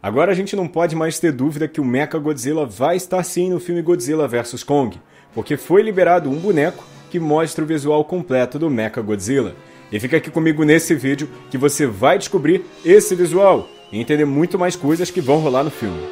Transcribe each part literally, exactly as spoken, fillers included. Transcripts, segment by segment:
Agora a gente não pode mais ter dúvida que o Mechagodzilla vai estar sim no filme Godzilla versus. Kong, porque foi liberado um boneco que mostra o visual completo do Mechagodzilla. E fica aqui comigo nesse vídeo que você vai descobrir esse visual e entender muito mais coisas que vão rolar no filme.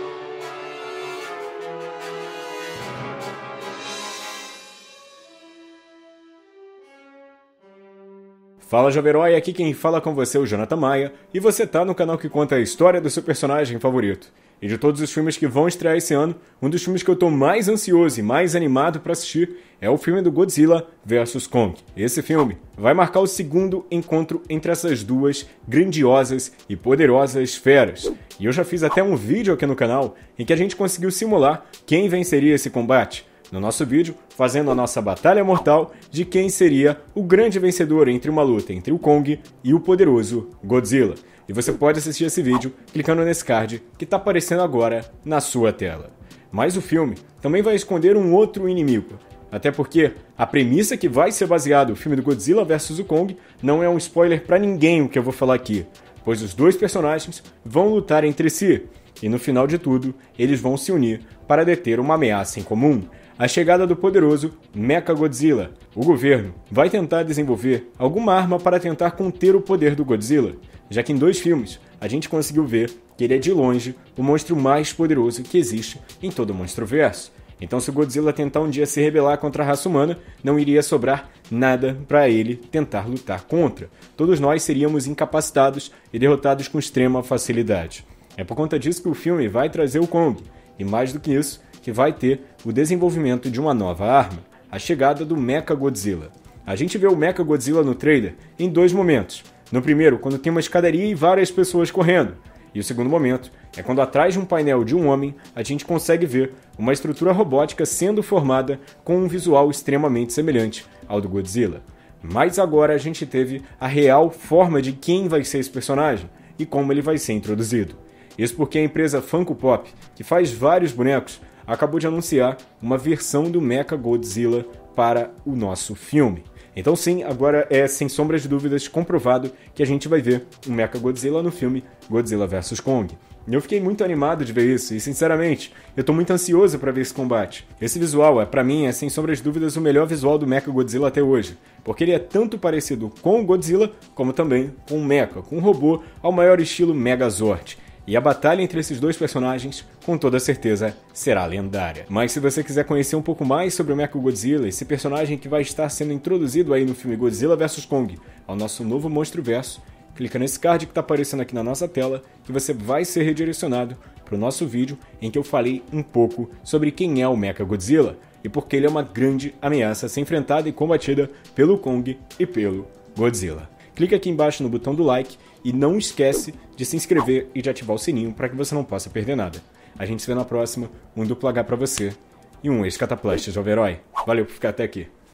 Fala Jovem Herói, aqui quem fala com você é o Jonathan Maia, e você tá no canal que conta a história do seu personagem favorito. E de todos os filmes que vão estrear esse ano, um dos filmes que eu tô mais ansioso e mais animado para assistir é o filme do Godzilla versus. Kong. Esse filme vai marcar o segundo encontro entre essas duas grandiosas e poderosas feras. E eu já fiz até um vídeo aqui no canal em que a gente conseguiu simular quem venceria esse combate. No nosso vídeo, fazendo a nossa batalha mortal de quem seria o grande vencedor entre uma luta entre o Kong e o poderoso Godzilla. E você pode assistir esse vídeo clicando nesse card que está aparecendo agora na sua tela. Mas o filme também vai esconder um outro inimigo, até porque a premissa que vai ser baseado o filme do Godzilla versus. Kong não é um spoiler para ninguém o que eu vou falar aqui, pois os dois personagens vão lutar entre si, e no final de tudo, eles vão se unir para deter uma ameaça em comum. A chegada do poderoso Mechagodzilla. O governo vai tentar desenvolver alguma arma para tentar conter o poder do Godzilla, já que em dois filmes a gente conseguiu ver que ele é de longe o monstro mais poderoso que existe em todo o Monstroverso. Então se o Godzilla tentar um dia se rebelar contra a raça humana, não iria sobrar nada para ele tentar lutar contra. Todos nós seríamos incapacitados e derrotados com extrema facilidade. É por conta disso que o filme vai trazer o Kong, e mais do que isso, que vai ter o desenvolvimento de uma nova arma, a chegada do Mechagodzilla. A gente vê o Mechagodzilla no trailer em dois momentos. No primeiro, quando tem uma escadaria e várias pessoas correndo. E o segundo momento é quando atrás de um painel de um homem, a gente consegue ver uma estrutura robótica sendo formada com um visual extremamente semelhante ao do Godzilla. Mas agora a gente teve a real forma de quem vai ser esse personagem e como ele vai ser introduzido. Isso porque a empresa Funko Pop, que faz vários bonecos, acabou de anunciar uma versão do Mechagodzilla para o nosso filme. Então sim, agora é sem sombras de dúvidas comprovado que a gente vai ver o Mechagodzilla no filme Godzilla versus. Kong. E eu fiquei muito animado de ver isso, e sinceramente, eu tô muito ansioso para ver esse combate. Esse visual, é, para mim, é sem sombras de dúvidas o melhor visual do Mechagodzilla até hoje, porque ele é tanto parecido com o Godzilla, como também com o Mecha, com um robô ao maior estilo Megazord. E a batalha entre esses dois personagens, com toda certeza, será lendária. Mas se você quiser conhecer um pouco mais sobre o Mechagodzilla, esse personagem que vai estar sendo introduzido aí no filme Godzilla versus. Kong, ao nosso novo Monstroverso, clica nesse card que está aparecendo aqui na nossa tela, que você vai ser redirecionado para o nosso vídeo em que eu falei um pouco sobre quem é o Mechagodzilla e porque ele é uma grande ameaça a ser enfrentada e combatida pelo Kong e pelo Godzilla. Clica aqui embaixo no botão do like e não esquece de se inscrever e de ativar o sininho para que você não possa perder nada. A gente se vê na próxima, um duplo H pra você e um ex-cataplast Jovem Herói. Valeu por ficar até aqui.